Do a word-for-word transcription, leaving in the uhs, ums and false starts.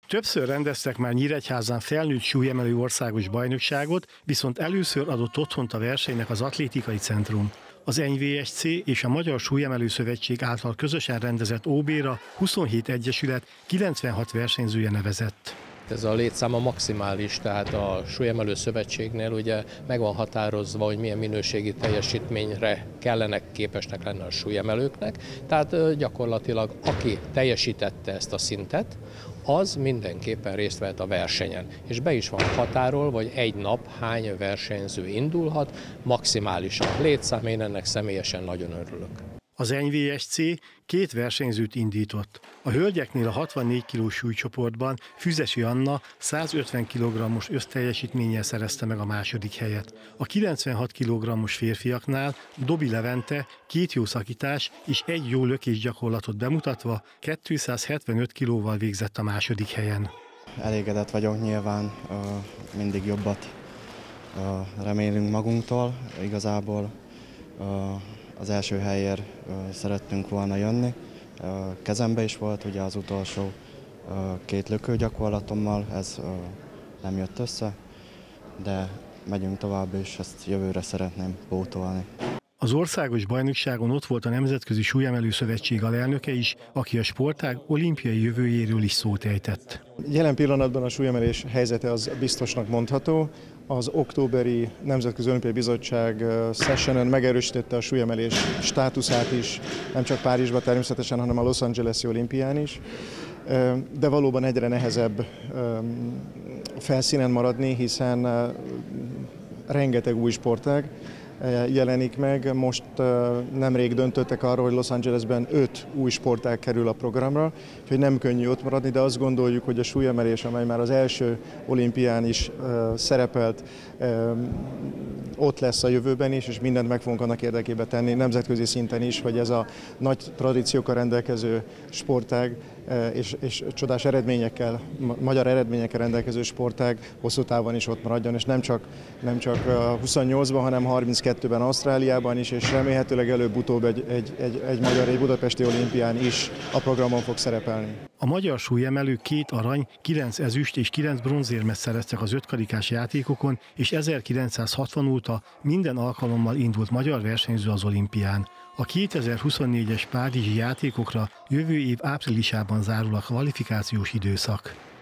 Többször rendeztek már Nyíregyházán felnőtt súlyemelő országos bajnokságot, viszont először adott otthont a versenynek az Atlétikai Centrum. Az en vé es cé és a Magyar Súlyemelő Szövetség által közösen rendezett ó bé-ra huszonhét egyesület kilencvenhat versenyzője nevezett. Ez a létszám a maximális, tehát a Súlyemelő Szövetségnél ugye meg van határozva, hogy milyen minőségi teljesítményre kellenek képesnek lenni a súlyemelőknek, tehát gyakorlatilag aki teljesítette ezt a szintet, az mindenképpen részt vehet a versenyen. És be is van határolva, hogy egy nap hány versenyző indulhat, maximális a létszám, én ennek személyesen nagyon örülök. Az en vé es cé két versenyzőt indított. A hölgyeknél a hatvannégy kilós súlycsoportban Füzesi Anna százötven kilogrammos összteljesítménnyel szerezte meg a második helyet. A kilencvenhat kilogrammos férfiaknál Dobi Levente két jó szakítás és egy jó lökés gyakorlatot bemutatva kétszázhetvenöt kilóval végzett a második helyen. Elégedett vagyok, nyilván mindig jobbat remélünk magunktól. Igazából az első helyért szerettünk volna jönni. Kezembe is volt ugye az utolsó két lökőgyakorlatommal, ez nem jött össze, de megyünk tovább, és ezt jövőre szeretném pótolni. Az országos bajnokságon ott volt a Nemzetközi Súlyemelő Szövetség alelnöke is, aki a sportág olimpiai jövőjéről is szót ejtett. Jelen pillanatban a súlyemelés helyzete az biztosnak mondható. Az októberi Nemzetközi Olimpiai Bizottság sessionen megerősítette a súlyemelés státuszát is, nem csak Párizsban természetesen, hanem a Los Angeles-i olimpián is. De valóban egyre nehezebb felszínen maradni, hiszen rengeteg új sportág jelenik meg. Most nemrég döntöttek arról, hogy Los Angelesben öt új sportág kerül a programra, úgyhogy nem könnyű ott maradni, de azt gondoljuk, hogy a súlyemelés, amely már az első olimpián is szerepelt, ott lesz a jövőben is, és mindent meg fogunk annak érdekében tenni, nemzetközi szinten is, hogy ez a nagy tradíciókkal rendelkező sportág és, és csodás eredményekkel, magyar eredményekkel rendelkező sportág hosszú távon is ott maradjon, és nem csak, nem csak huszonnyolcban, hanem harminckettőben Ausztráliában is, és remélhetőleg előbb-utóbb egy, egy, egy, egy magyar, egy budapesti olimpián is a programon fog szerepelni. A magyar súlyemelők két arany, kilenc ezüst és kilenc bronzérmet szereztek az ötkarikás játékokon, és ezerkilencszázhatvan óta minden alkalommal indult magyar versenyző az olimpián. A kétezer-huszonnégyes párizsi játékokra jövő év áprilisában zárul a kvalifikációs időszak.